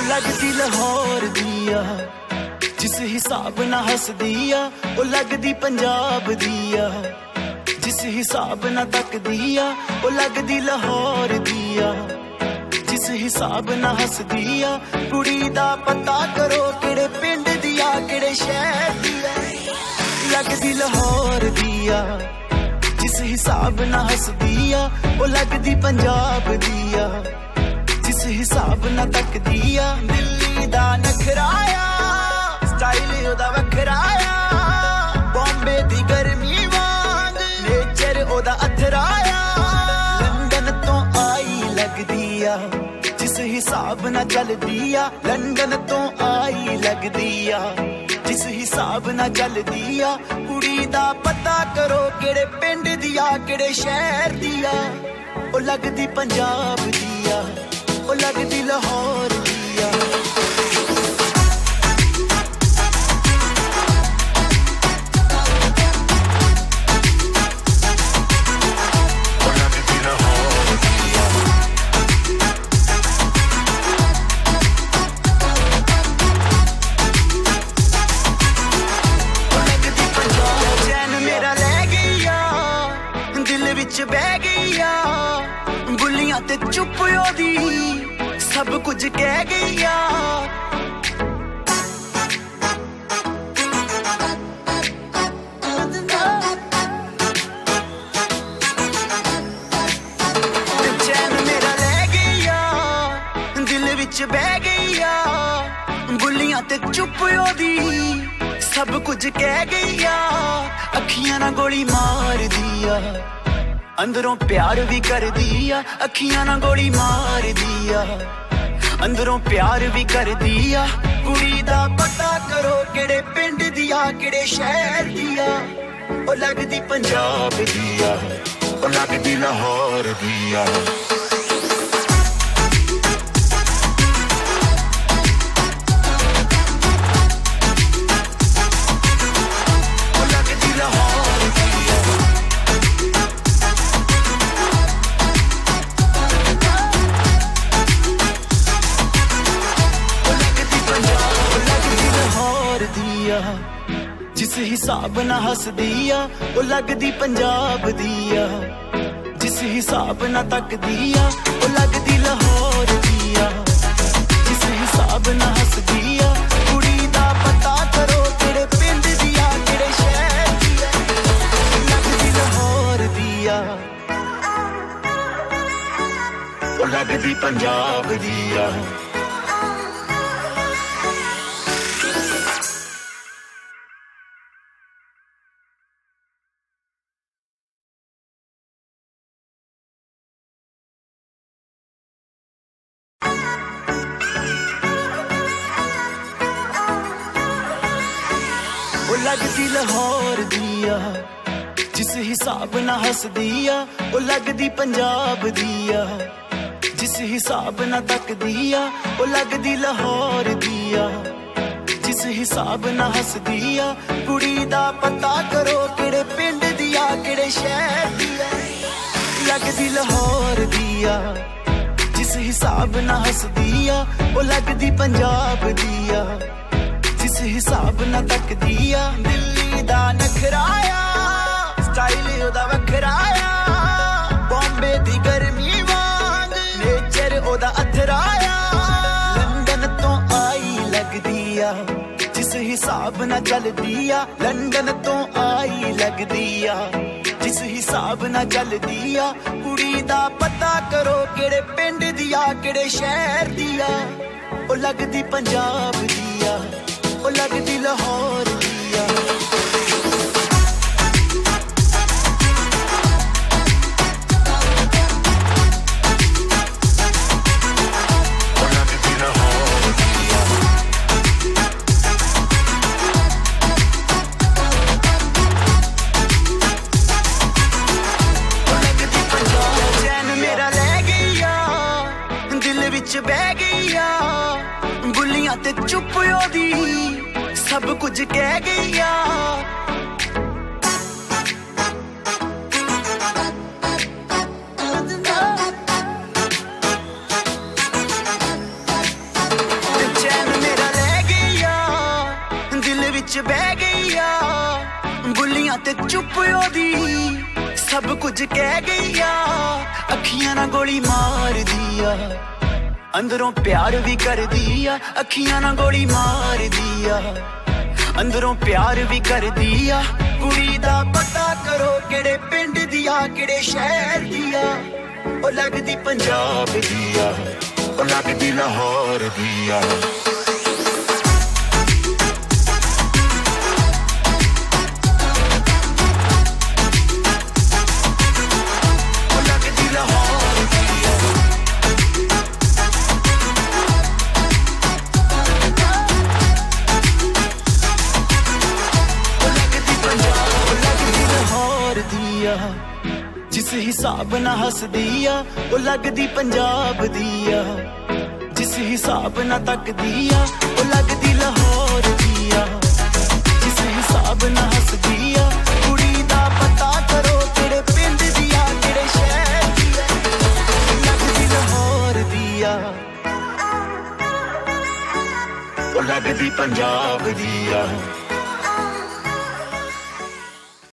लगदी लाहौर दिया जिस हिसाब ना हसदिया ओ लगदी पंजाब दिया जिस हिसाब ना तकदिया ओ लगदी लाहौर दिया जिस हिसाब ना हसदिया कुड़ी दा पता करो केड़े पिंड दिया केड़े शहर दिया लगदी लाहौर दिया जिस हिसाब ना हसदिया ओ लगदी पंजाब दिया जिस हिसाब ना तकदिया दिल्ली दा नखराया स्टाइल ओदा वखराया बॉम्बे दी गर्मी वांग नेचर ओदा अथराया लंदन तो आई लगदिया जिस हिसाब ना चलदिया लंदन तो आई लगदिया जिस हिसाब ना चलदिया कुड़ी दा पता करो केड़े पिंड दिया केड़े शहर दिया ओ लगदी पंजाब दिया ओ लगदी लाहौर दिया बह गईया बुलियां ते चुप ओदी सब कुछ कह गईया चैन मेरा ले गईया दिल विच बह गईया बुलियां ते चुप ओदी सब कुछ कह गईया अखियां ना गोली मार दिया अंदरों प्यार भी कर दिया अखियां ना गोली मार दिया अंदरों प्यार भी कर दिया कुड़ी दा पता करो केड़े पिंड दिया केड़े शहर दिया ओ लगदी पंजाब दिया ओ लगदी लाहौर दिया जिस हिसाब ना हसदिया ओ लगदी पंजाब दिया जिस हिसाब ना तकदिया ओ लगदी लाहौर दिया जिस हिसाब ना हसदिया कुड़ी दा पता करो केड़े पिंड दिया केड़े शहर दिया लगदी लाहौर दिया ओ लगदी पंजाब दिया लगदी लाहौर दिया जिस हिसाब ना हसदिया ओ लगदी पंजाब दिया जिस हिसाब ना तकदिया ओ लगदी लाहौर दिया जिस हिसाब ना हसदिया कुड़ी दा पता करो केड़े पिंड दिया केड़े शहर दिया लगदी लाहौर दिया जिस हिसाब ना हसदिया ओ लगदी पंजाब दिया जिस हिसाब ना तकदिया दिल्ली दा नखराया स्टाइल ओदा वखराया बॉम्बे दी गर्मी वांग नेचर ओदा अथराया लंदन तो आई लगदिया जिस हिसाब ना चलदिया लंदन तो आई लगदिया जिस हिसाब ना चलदिया कुड़ी दा पता करो केड़े पिंड दिया केड़े शहर दिया ओ लगदी पंजाब दिया ओ लगदी लाहौर दिया चैन मेरा ले गईया दिल विच बह गईया बुलियां ते चुप ओदी सब कुछ कह गईया कुछ कह गई आ अखियां ना गोली मार दिया अंदरों प्यार भी कर दिया अखियां ना गोली मार दिया अंदरों प्यार भी कर दिया कुड़ी दा पता करो केड़े पिंड दिया केड़े शहर दिया ओ लगदी पंजाब दिया ओ लगदी लाहौर दिया जिस हिसाब ना हस दिया वो लगदी पंजाब दिया जिस हिसाब ना तक दिया वो लगदी लाहौर दिया जिस हिसाब ना हस दिया कुड़ी दा पता करो केड़े पिंड दिया केड़े शहर दिया लगदी लाहौर दिया वो लगदी पंजाब दिया